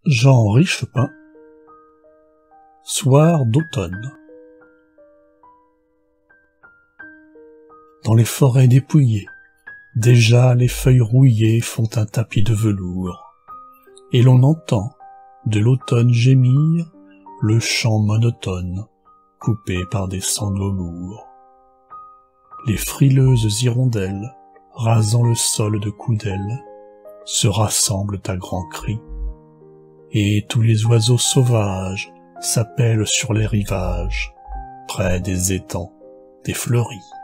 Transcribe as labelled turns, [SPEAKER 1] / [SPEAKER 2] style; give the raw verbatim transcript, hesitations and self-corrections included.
[SPEAKER 1] Jean-Henri Chopin. Soir d'automne. Dans les forêts dépouillées, déjà les feuilles rouillées font un tapis de velours, et l'on entend de l'automne gémir le chant monotone coupé par des sanglots lourds. Les frileuses hirondelles, rasant le sol de coups d'ailes, se rassemblent à grands cris, et tous les oiseaux sauvages s'appellent sur les rivages, près des étangs, des fleuris.